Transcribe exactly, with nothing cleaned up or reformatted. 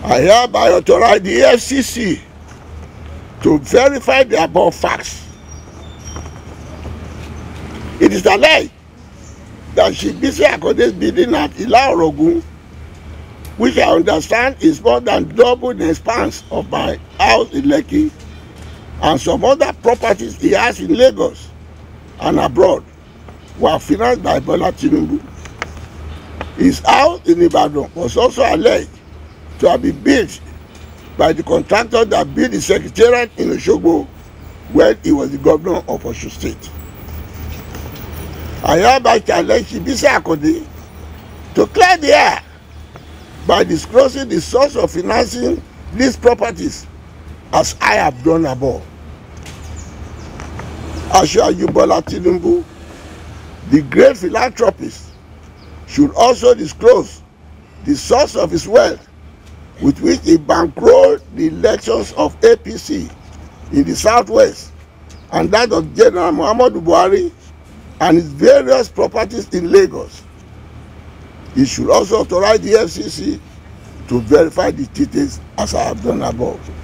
I hereby authorize the E F C C to verify the above facts. It is alleged that Bisi Akode's building at Ila-Orogun, which I understand is more than double the expanse of my house in Lekki, and some other properties he has in Lagos and abroad, were financed by Bola Tinubu. His house in Ibadan was also alleged to have been built by the contractor that built the secretariat in Osogbo when he was the governor of Osun State. I hereby challenge Bisi Akode to clear the air by disclosing the source of financing these properties as I have done above. Asiwaju Bola Tinubu, the great philanthropist, should also disclose the source of his wealth with which he bankrolled the elections of A P C in the southwest and that of General Muhammadu Buhari and his various properties in Lagos. He should also authorize the F C C to verify the details as I have done above.